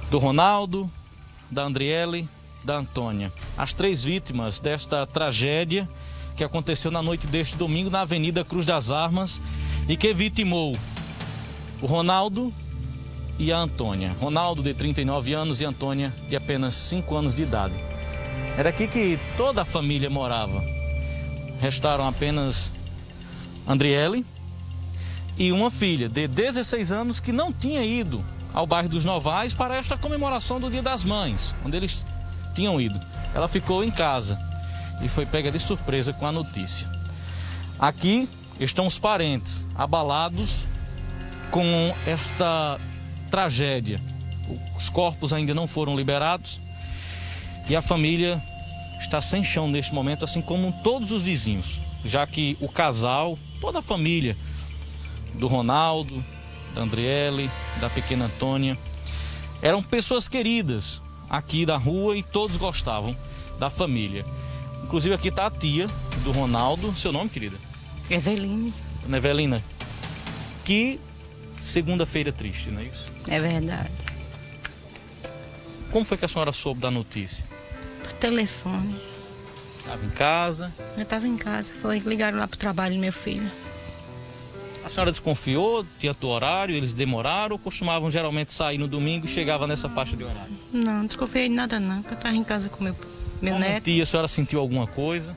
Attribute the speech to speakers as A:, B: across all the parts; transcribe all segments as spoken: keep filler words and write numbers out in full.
A: do Ronaldo, da Andriele, da Antônia. As três vítimas desta tragédia que aconteceu na noite deste domingo na Avenida Cruz das Armas e que vitimou o Ronaldo e a Antônia. Ronaldo, de trinta e nove anos, e Antônia, de apenas cinco anos de idade. Era aqui que toda a família morava. Restaram apenas Andriele e uma filha de dezesseis anos que não tinha ido ao bairro dos Novais para esta comemoração do Dia das Mães, onde eles tinham ido. Ela ficou em casa e foi pega de surpresa com a notícia. Aqui estão os parentes abalados com esta tragédia. Os corpos ainda não foram liberados e a família está sem chão neste momento, assim como todos os vizinhos, já que o casal, toda a família do Ronaldo, da Andriele, da pequena Antônia, eram pessoas queridas aqui da rua e todos gostavam da família. Inclusive aqui está a tia do Ronaldo. Seu nome, querida?
B: Eveline.
A: Dona Evelina. Que segunda-feira triste, não é isso?
B: É verdade.
A: Como foi que a senhora soube da notícia?
B: Por telefone.
A: Estava em casa?
B: Eu estava em casa, foi, ligaram lá pro trabalho do meu filho.
A: A senhora desconfiou? Tinha o horário, eles demoraram ou costumavam geralmente sair no domingo e chegava nessa faixa de horário?
B: Não, não desconfiei de nada não, porque eu estava em casa com meu, meu
A: Como
B: neto.
A: tia, a senhora sentiu alguma coisa?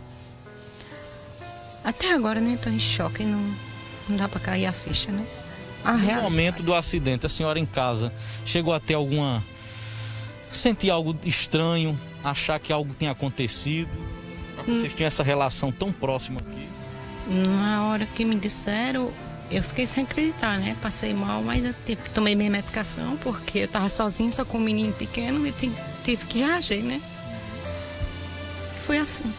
B: Até agora, né, estou em choque, não, não dá para cair a ficha, né? A
A: No
B: real...
A: momento do acidente, a senhora em casa chegou a ter alguma... sentir algo estranho, achar que algo tinha acontecido? Vocês tinham essa relação tão próxima aqui?
B: Na hora que me disseram, eu fiquei sem acreditar, né? Passei mal, mas eu tive, tomei minha medicação, porque eu estava sozinha, só com um menino pequeno, e tive, tive que reagir, né? Foi assim.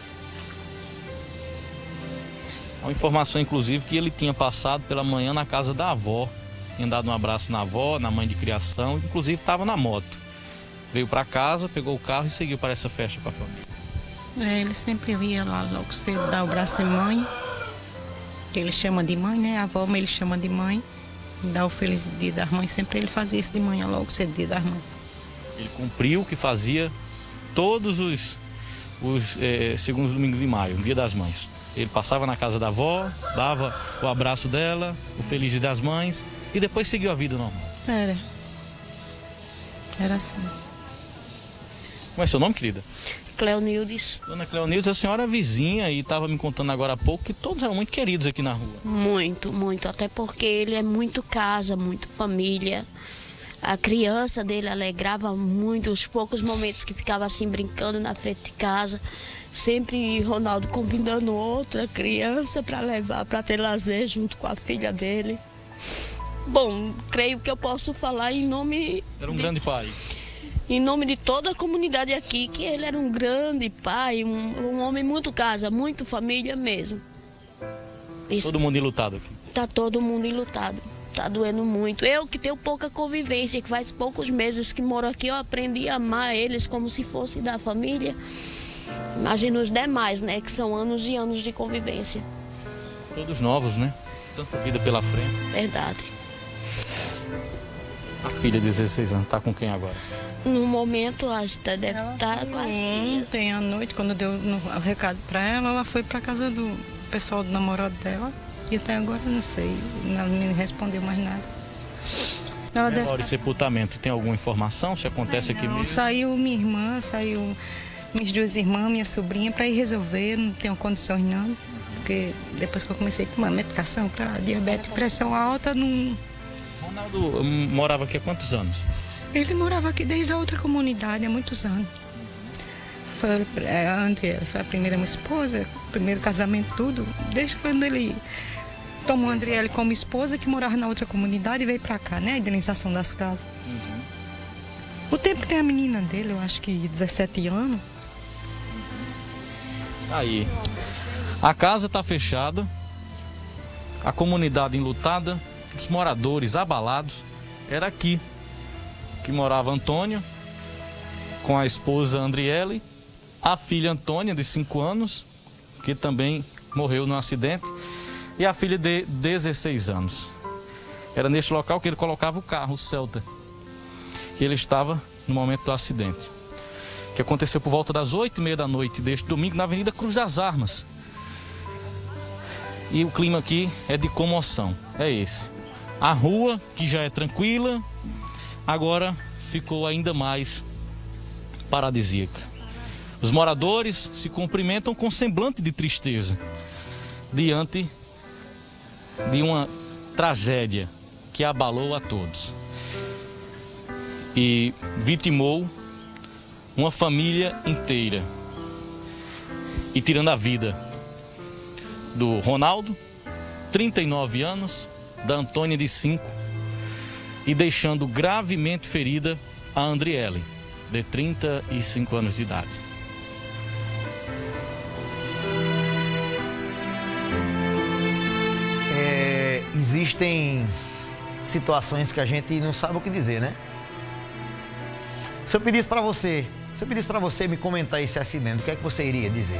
A: Uma informação, inclusive, que ele tinha passado pela manhã na casa da avó, tinha dado um abraço na avó, na mãe de criação, inclusive estava na moto. Veio para casa, pegou o carro e seguiu para essa festa com a família.
B: É, ele sempre ia lá logo cedo dar o braço em mãe, que ele chama de mãe, né? A avó, mas ele chama de mãe. Dá o feliz dia das mães, sempre ele fazia isso de manhã, logo cedo, dia das mães.
A: Ele cumpriu o que fazia todos os, os eh, segundos domingos de maio, dia das mães. Ele passava na casa da avó, dava o abraço dela, o feliz dia das mães e depois seguiu a vida normal.
B: Era. Era assim.
A: Como é seu nome, querida?
C: Cleonildes.
A: Dona Cleonildes, a senhora é vizinha e estava me contando agora há pouco que todos eram muito queridos aqui na rua.
C: Muito, muito. Até porque ele é muito casa, muito família. A criança dele alegrava muito os poucos momentos que ficava assim brincando na frente de casa. Sempre Ronaldo convidando outra criança para levar, para ter lazer junto com a filha dele. Bom, creio que eu posso falar em nome...
A: Era um
C: de...
A: grande pai.
C: Em nome de toda a comunidade aqui, que ele era um grande pai, um, um homem muito casa, muito família mesmo. Isso,
A: Todo mundo enlutado aqui.
C: tá todo mundo enlutado, tá doendo muito. Eu que tenho pouca convivência, que faz poucos meses que moro aqui, eu aprendi a amar eles como se fosse da família. Imagina os demais, né, que são anos e anos de convivência.
A: Todos novos, né? Tanta vida pela frente.
C: Verdade.
A: A filha de dezesseis anos, tá com quem agora?
C: No momento, acho que deve estar com as tias.
B: Ontem à noite, quando deu no, o recado para ela, ela foi para casa do pessoal do namorado dela. E até agora não sei, não me respondeu mais nada. Ela deve
A: Velório e sepultamento, tem alguma informação se acontece aqui
B: não,
A: mesmo?
B: Saiu minha irmã, saiu minhas duas irmãs, minha sobrinha, para ir resolver, não tenho condições não. Porque depois que eu comecei a tomar medicação para diabetes e pressão alta, não...
A: Ronaldo hum, morava aqui há quantos anos?
B: Ele morava aqui desde a outra comunidade, há muitos anos. Foi, é, antes, foi a primeira minha esposa, o primeiro casamento, tudo. Desde quando ele tomou a Andriele como esposa, que morava na outra comunidade e veio pra cá, né? A indenização das casas.
A: Uhum.
B: O tempo que tem a menina dele, eu acho que dezessete anos.
A: Aí. A casa está fechada, a comunidade enlutada, os moradores abalados. Era aqui que morava Antônio, com a esposa Andriele, a filha Antônia, de cinco anos, que também morreu num acidente, e a filha de dezesseis anos. Era neste local que ele colocava o carro, o Celta, que ele estava no momento do acidente, que aconteceu por volta das oito e meia da noite deste domingo na Avenida Cruz das Armas. E o clima aqui é de comoção, é esse. A rua, que já é tranquila, agora ficou ainda mais paradisíaca. Os moradores se cumprimentam com semblante de tristeza diante de uma tragédia que abalou a todos e vitimou uma família inteira, e tirando a vida do Ronaldo, trinta e nove anos, da Antônia, de cinco, e deixando gravemente ferida a Andriele, de trinta e cinco anos de idade.
D: É, existem situações que a gente não sabe o que dizer, né? Se eu pedisse para você, se eu pedisse para você me comentar esse acidente, o que é que você iria dizer?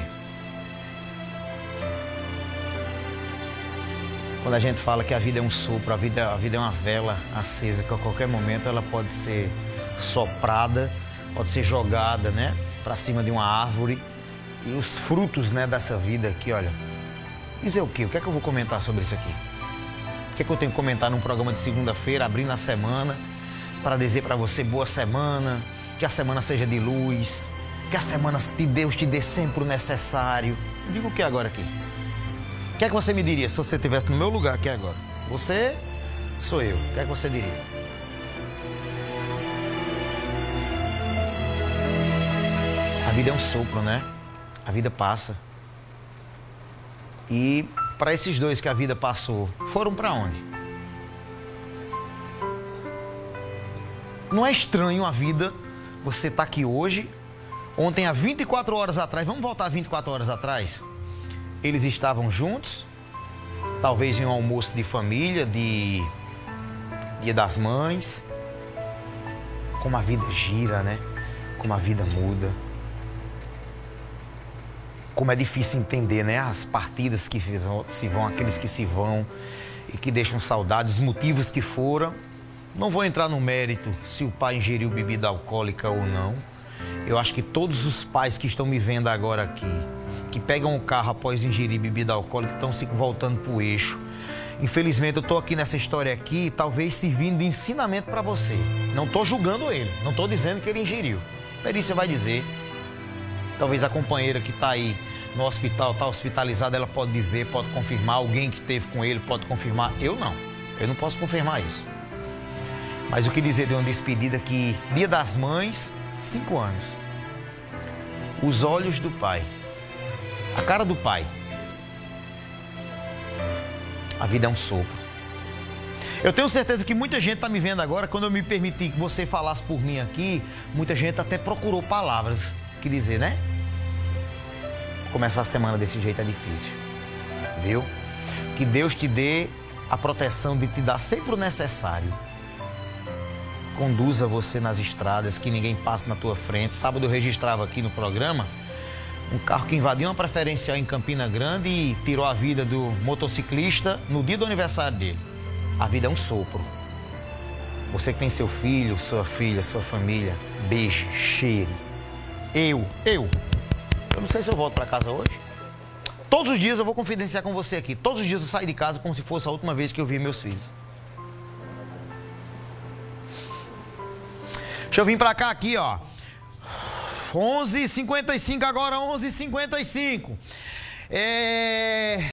D: Quando a gente fala que a vida é um sopro, a vida, a vida é uma vela acesa, que a qualquer momento ela pode ser soprada, pode ser jogada, né, para cima de uma árvore. E os frutos, né, dessa vida aqui, olha, dizer o quê? O que é que eu vou comentar sobre isso aqui? O que é que eu tenho que comentar num programa de segunda-feira, abrindo a semana, para dizer para você boa semana, que a semana seja de luz, que a semana de Deus te dê sempre o necessário. Eu digo o que agora aqui? O que é que você me diria se você estivesse no meu lugar aqui agora? Você sou eu. O que é que você diria? A vida é um sopro, né? A vida passa. E para esses dois que a vida passou, foram para onde? Não é estranho a vida, você tá aqui hoje, ontem há vinte e quatro horas atrás, vamos voltar vinte e quatro horas atrás? Eles estavam juntos, talvez em um almoço de família, de Dia das Mães. Como a vida gira, né? Como a vida muda. Como é difícil entender, né? As partidas que se vão, aqueles que se vão e que deixam saudades, os motivos que foram. Não vou entrar no mérito se o pai ingeriu bebida alcoólica ou não. Eu acho que todos os pais que estão me vendo agora aqui, que pegam o carro após ingerir bebida alcoólica, estão se voltando para o eixo. Infelizmente, eu estou aqui nessa história aqui, talvez servindo de ensinamento para você. Não estou julgando ele, não estou dizendo que ele ingeriu. A perícia vai dizer. Talvez a companheira que está aí no hospital, está hospitalizada, ela pode dizer, pode confirmar. Alguém que esteve com ele pode confirmar. Eu não, eu não posso confirmar isso. Mas o que dizer de uma despedida que, Dia das Mães, cinco anos. Os olhos do pai. A cara do pai. A vida é um sopro. Eu tenho certeza que muita gente está me vendo agora. Quando eu me permiti que você falasse por mim aqui, muita gente até procurou palavras que dizer, né? Começar a semana desse jeito é difícil. Viu? Que Deus te dê a proteção de te dar sempre o necessário. Conduza você nas estradas, que ninguém passe na tua frente. Sábado eu registrava aqui no programa um carro que invadiu uma preferencial em Campina Grande e tirou a vida do motociclista no dia do aniversário dele. A vida é um sopro. Você que tem seu filho, sua filha, sua família, beije, cheire. Eu, eu, eu não sei se eu volto para casa hoje. Todos os dias eu vou confidenciar com você aqui. Todos os dias eu saio de casa como se fosse a última vez que eu vi meus filhos. Deixa eu vir para cá aqui, ó. onze e cinquenta e cinco agora, onze e cinquenta e cinco. É...